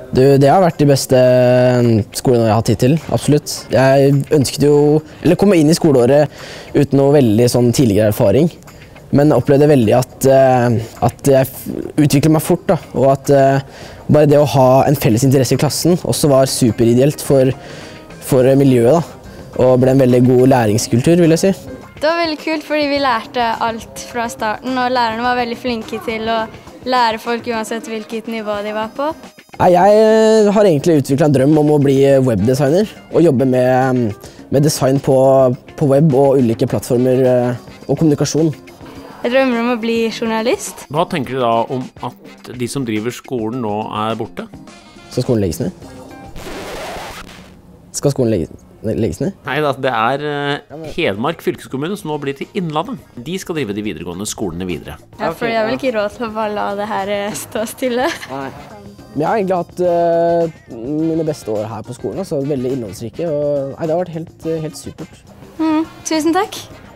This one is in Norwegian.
Det har vært de beste skolene jeg har hatt hittil, absolutt. Jeg ønsket jo, eller komme inn i skoleåret uten noe veldig sånn tidligere erfaring, men opplevde veldig at jeg utviklet meg fort, da, og at bare det å ha en felles interesse i klassen også var superideelt for miljøet, da, og ble en veldig god læringskultur, vil jeg si. Det var veldig kult fordi vi lærte alt fra starten, og lærerne var veldig flinke til å lære folk uansett hvilket nivå de var på. Jeg har egentlig utviklet en drøm om å bli webdesigner og jobbe med design på web og ulike plattformer og kommunikasjon. Jeg drømmer om å bli journalist. Hva tenker du da om at de som driver skolen nå er borte? Skal skolen legges ned? Skal skolen legges ned? Nei da, det er Hedmark fylkeskommune som nå blir til Innlandet. De skal drive de videregående skolene videre. Ja, for jeg har vel ikke råd til å bare la det her stå stille. Nei. Men jeg har egentlig hatt mine beste år her på skolen, så veldig innholdsrike, og det har vært helt supert. Tusen takk.